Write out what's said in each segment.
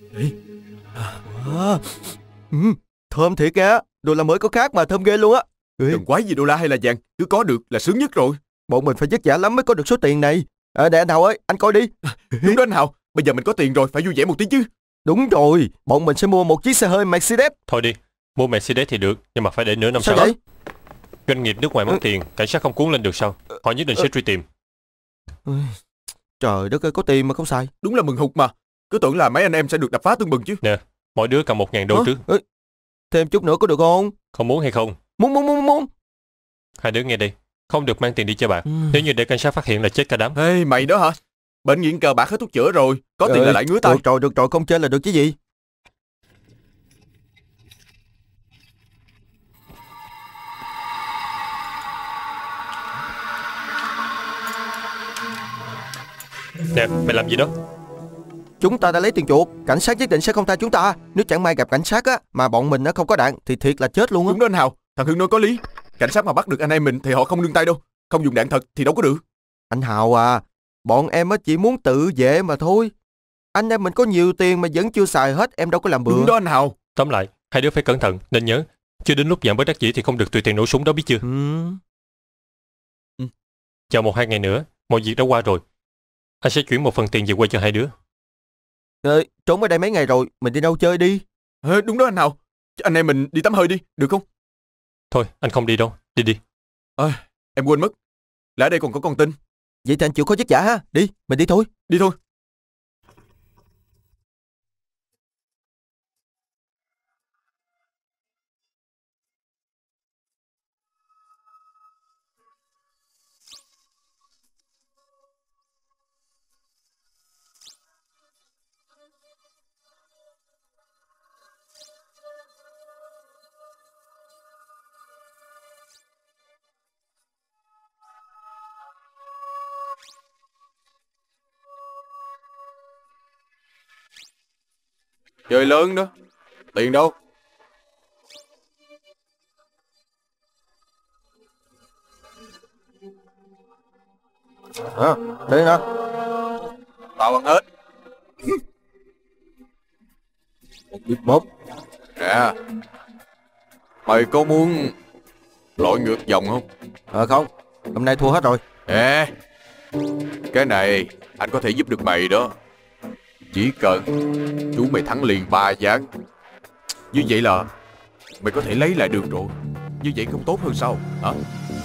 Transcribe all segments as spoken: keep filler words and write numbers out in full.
Ê. À. Ừ, thơm thiệt kìa. Đồ làm mới có khác mà thơm ghê luôn á. Đừng quái gì đô la hay là vàng, cứ có được là sướng nhất rồi. Bọn mình phải vất vả lắm mới có được số tiền này. À, để anh Hào ơi, anh coi đi. Đúng đó anh Hào, bây giờ mình có tiền rồi, phải vui vẻ một tí chứ. Đúng rồi, bọn mình sẽ mua một chiếc xe hơi Mercedes. Thôi đi, mua Mercedes thì được, nhưng mà phải để nửa năm Sao sau. vậy? Doanh nghiệp nước ngoài mất ừ. tiền, cảnh sát không cuốn lên được sao? Họ nhất định sẽ truy tìm. Trời đất ơi, có tiền mà không xài. Đúng là mừng hụt mà. Cứ tưởng là mấy anh em sẽ được đập phá tưng bừng chứ. Nè, mỗi đứa cầm một ngàn đô trước. Ê, thêm chút nữa có được không? Không muốn hay không? Muốn muốn muốn muốn. Hai đứa nghe đây, không được mang tiền đi chơi bạc. Ừ. Nếu như để cảnh sát phát hiện là chết cả đám. Ê, mày đó hả? Bệnh nghiện cờ bạc hết thuốc chữa rồi, có tiền Ê, là lại ngứa tay. Được rồi, được rồi, không chơi là được chứ gì. Nè, mày làm gì đó? Chúng ta đã lấy tiền chuộc, cảnh sát nhất định sẽ không tha chúng ta. Nếu chẳng may gặp cảnh sát á, mà bọn mình nó không có đạn thì thiệt là chết luôn á. Đúng đó anh Hào, thằng Hưng nói có lý. Cảnh sát mà bắt được anh em mình thì họ không nương tay đâu. Không dùng đạn thật thì đâu có được. Anh Hào à, bọn em á chỉ muốn tự vệ mà thôi. Anh em mình có nhiều tiền mà vẫn chưa xài hết, em đâu có làm bừa. Đúng đó anh Hào. Tóm lại, hai đứa phải cẩn thận, nên nhớ, chưa đến lúc giảm bất đắc dĩ thì không được tùy tiện nổ súng đó, biết chưa? Ừ. Ừ. Chờ một hai ngày nữa, mọi việc đã qua rồi, anh sẽ chuyển một phần tiền về quê cho hai đứa. Ê, trốn ở đây mấy ngày rồi, mình đi đâu chơi đi. Ê, đúng đó anh Hào, anh em mình đi tắm hơi đi, được không? Thôi, anh không đi đâu, đi đi. À, em quên mất, là ở đây còn có con Tinh. Vậy thì anh chịu khó vất vả ha. Đi, mình đi thôi. Đi thôi. Chơi lớn đó. Tiền đâu? À, đây nè. Tao ăn hết. Một biết bóp. Nè, mày có muốn lội ngược dòng không? À không, hôm nay thua hết rồi. Ê, cái này anh có thể giúp được mày đó. Chỉ cần chú mày thắng liền ba ván, như vậy là mày có thể lấy lại được rồi. Như vậy không tốt hơn sao hả?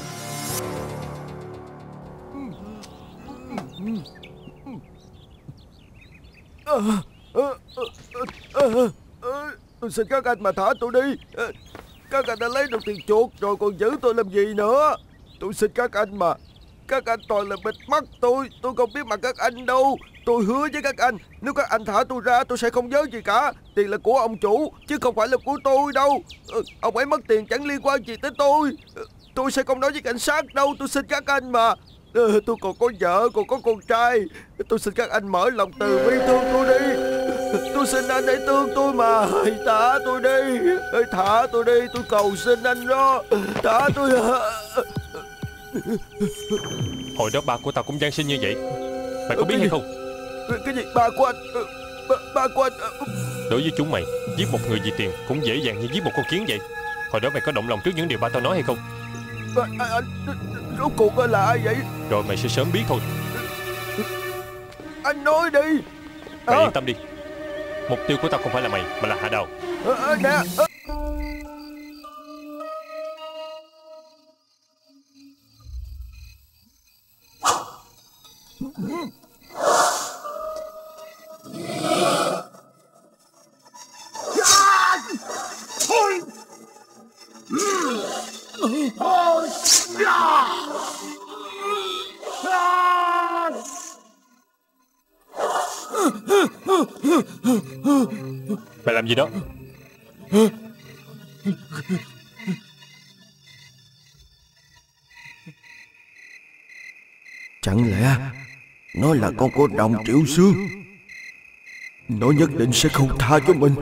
Tôi xin các anh mà thả tôi đi. Các anh đã lấy được tiền chuộc rồi còn giữ tôi làm gì nữa. Tôi xin các anh mà. Các anh toàn là bịt mắt tôi. Tôi không biết mặt các anh đâu. Tôi hứa với các anh, nếu các anh thả tôi ra tôi sẽ không nhớ gì cả. Tiền là của ông chủ chứ không phải là của tôi đâu. Ông ấy mất tiền chẳng liên quan gì tới tôi. Tôi sẽ không nói với cảnh sát đâu. Tôi xin các anh mà. Tôi còn có vợ, còn có con trai. Tôi xin các anh mở lòng từ bi thương tôi đi. Tôi xin anh hãy thương tôi mà. Hãy thả tôi đi. Hãy thả tôi đi. Tôi cầu xin anh đó. Thả tôi. Hồi đó ba của tao cũng gian sinh như vậy. Mày có biết hay không? Cái gì? Ba của anh? Ba, ba của anh? Đối với chúng mày, giết một người vì tiền cũng dễ dàng như giết một con kiến vậy. Hồi đó mày có động lòng trước những điều ba tao nói hay không? Anh, anh rốt cuộc là ai vậy? Rồi mày sẽ sớm biết thôi. Anh nói đi. Mày à. yên tâm đi. Mục tiêu của tao không phải là mày, mà là Hạ Đào. à, à, Nè à. Mày làm gì đó? Chẳng lẽ nó là con cô đồng triệu xương? Nó nhất định sẽ không tha cho mình.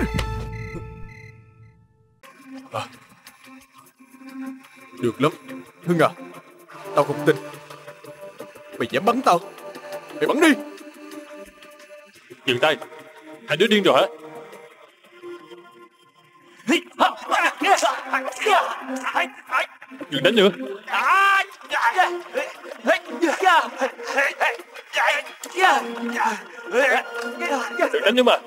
À. Được lắm. Hưng à, tao không tin. Mày dám bắn tao? Mày bắn đi. Dừng tay. Hai đứa điên rồi hả? Đừng đánh nữa. Đừng đánh nữa mà.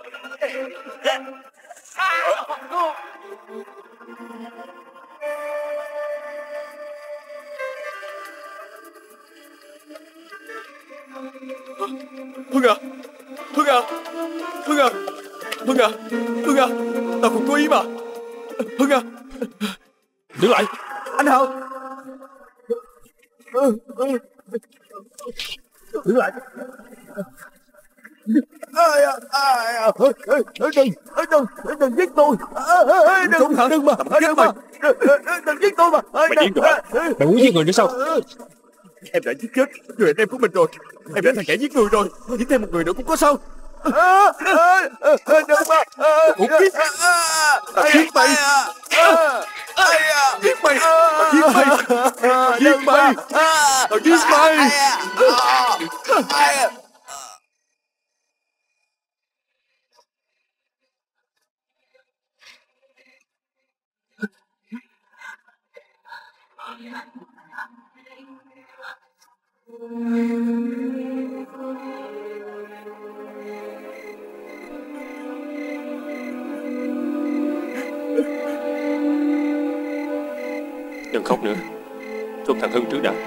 Hưng à, Hưng à, Hưng à, Hưng à, Hưng à, tao không có ý mà. Hưng à. Đứng lại. Anh Hào. Đứng lại. Ai à, ai à, đừng, đừng, đừng giết tôi. Đừng, đừng mà, đừng mà, đừng giết tôi mà. Mày điên rồi hả? Mày muốn giết người nữa sao? Em đã giết chết người anh em của mình rồi. Em đã thành kẻ giết người rồi. Giết thêm một người nữa cũng có sao. Đừng mà. Khủng khiếp. Tao giết mày. Giết mày. Tao giết mày. Tao giết mày. Tao giết mày. Đừng khóc nữa. Thuốc thằng Hưng trước đã.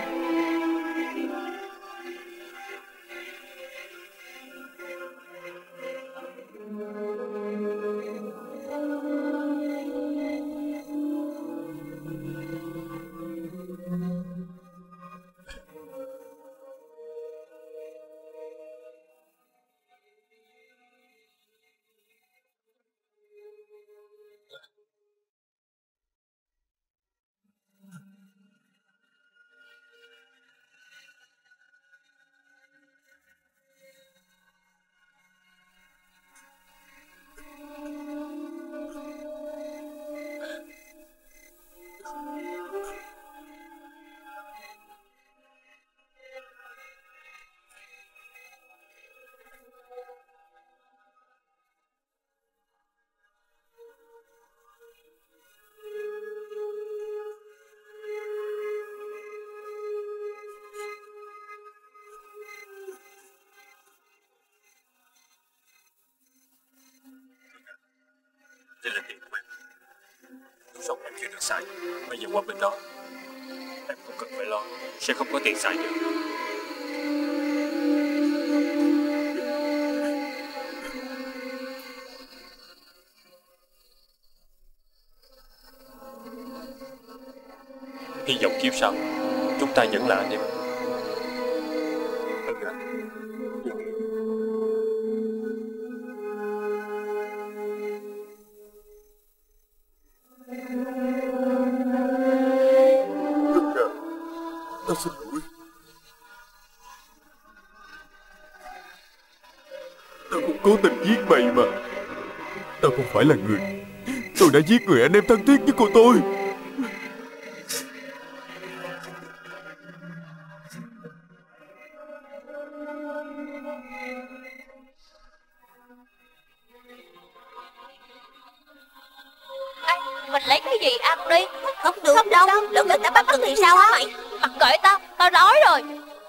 Đây là tiền của em. Lúc sống em chưa được xài. Bây giờ qua bên đó, em không cần phải lo. Sẽ không có tiền xài được. Hy vọng kiếp sau chúng ta vẫn là anh em. Hưng à, tao xin lỗi. Tao không cố tình giết mày mà. Tao không phải là người. Tôi đã giết người anh em thân thiết với cô tôi. Mình lấy cái gì ăn đi. Không được, không đâu. Lỡ người ta bắt mất thì sao á mày? Mặc kệ tao, tao đói rồi.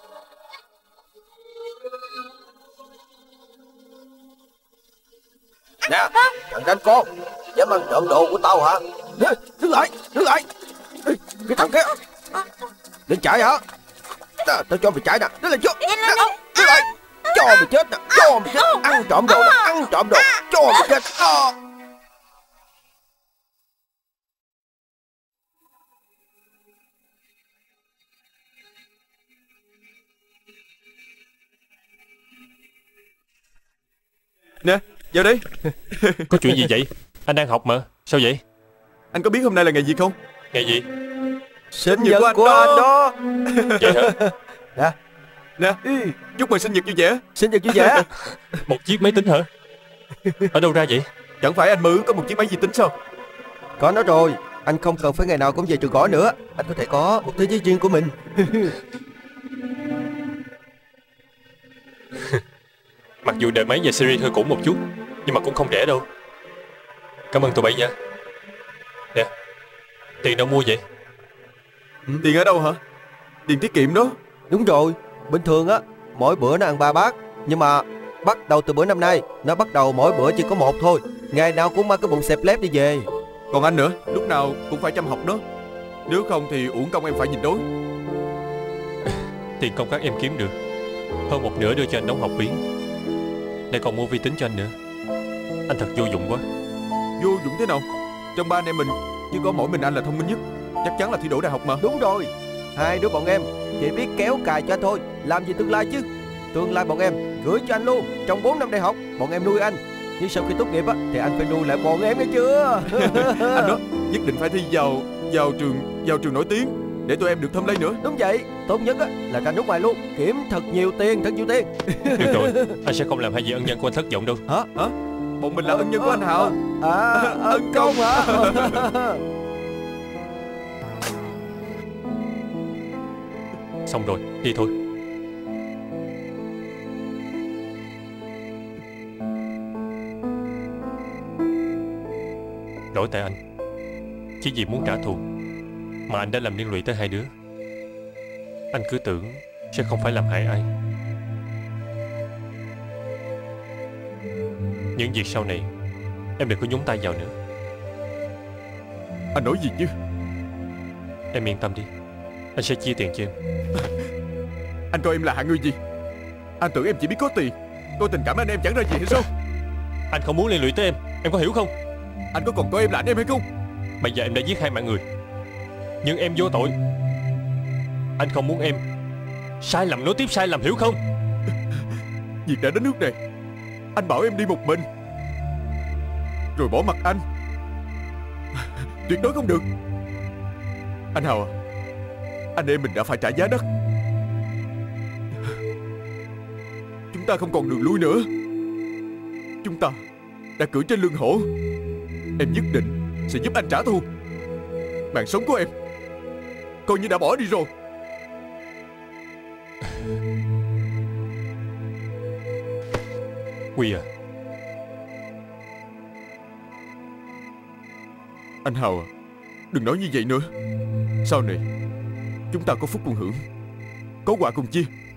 Nè, thằng ranh con, dám ăn trộm đồ của tao hả? Đứng lại, đứng lại. Cái thằng kia, định chạy hả? Tao, tao cho mày chạy nè, đứng lại trước. Đứng lại, cho mày chết nè, cho mày chết. Ăn trộm đồ nè, ăn trộm đồ, cho mày chết. Nè, vào đây. có chuyện gì vậy? Anh đang học mà. Sao vậy? Anh có biết hôm nay là ngày gì không? Ngày gì? Sinh nhật của anh đó. Vậy hả? Nè, Nè, chúc mừng sinh nhật vui vẻ. sinh nhật vui vẻ. Một chiếc máy tính hả? Ở đâu ra vậy? Chẳng phải anh mơ ước có một chiếc máy vi tính sao? Có nó rồi. Anh không cần phải ngày nào cũng về trường gõ nữa. Anh có thể có một thế giới riêng của mình. Mặc dù đời máy và series hơi cũ một chút, nhưng mà cũng không rẻ đâu. Cảm ơn tụi bay nha. Nè, tiền đâu mua vậy? Tiền ở đâu hả? Tiền tiết kiệm đó. Đúng rồi. Bình thường á, mỗi bữa nó ăn ba bát. Nhưng mà bắt đầu từ bữa năm nay, nó bắt đầu mỗi bữa chỉ có một thôi. Ngày nào cũng mang cái bụng xẹp lép đi về. Còn anh nữa, lúc nào cũng phải chăm học đó. Nếu không thì uổng công em phải nhịn đói. Tiền công các em kiếm được hơn một nửa đưa cho anh đóng học phí, để còn mua vi tính cho anh nữa. Anh thật vô dụng quá. Vô dụng thế nào? Trong ba anh em mình chỉ có mỗi mình anh là thông minh nhất. Chắc chắn là thi đỗ đại học mà. Đúng rồi. Hai đứa bọn em chỉ biết kéo cài cho anh thôi, làm gì tương lai chứ. Tương lai bọn em gửi cho anh luôn. Trong bốn năm đại học bọn em nuôi anh, nhưng sau khi tốt nghiệp á thì anh phải nuôi lại bọn em, nghe chưa? Anh đó nhất định phải thi vào vào trường vào trường nổi tiếng để tụi em được thơm lây nữa. Đúng vậy. Tốt nhất á là ra nước ngoài luôn, kiếm thật nhiều tiền, thật nhiều tiền. Được rồi, anh sẽ không làm hai vị ân nhân của anh thất vọng đâu. Hả? Hả? Bọn mình là ân nhân của anh Hào. À, ân công hả? Xong rồi, đi thôi. Lỗi tại anh. Chỉ vì muốn trả thù mà anh đã làm liên lụy tới hai đứa. Anh cứ tưởng sẽ không phải làm hại ai. Những việc sau này em đừng có nhúng tay vào nữa. Anh nói gì chứ? Em yên tâm đi, anh sẽ chia tiền cho em. Anh coi em là hạng người gì? Anh tưởng em chỉ biết có tiền, coi tình cảm anh em chẳng ra gì hay sao? Anh không muốn liên lụy tới em, em có hiểu không? Anh có còn coi em là anh em hay không? Bây giờ em đã giết hai mạng người, nhưng em vô tội. Anh không muốn em sai lầm nối tiếp sai lầm, hiểu không? Việc đã đến nước này, anh bảo em đi một mình rồi bỏ mặt anh, tuyệt đối không được. Anh Hào à, anh em mình đã phải trả giá đắt. Chúng ta không còn đường lui nữa. Chúng ta đã cưỡi trên lưng hổ. Em nhất định sẽ giúp anh trả thù. Mạng sống của em coi như đã bỏ đi rồi. Quy à, anh Hào à, đừng nói như vậy nữa. Sau này chúng ta có phúc cùng hưởng, có quả cùng chia.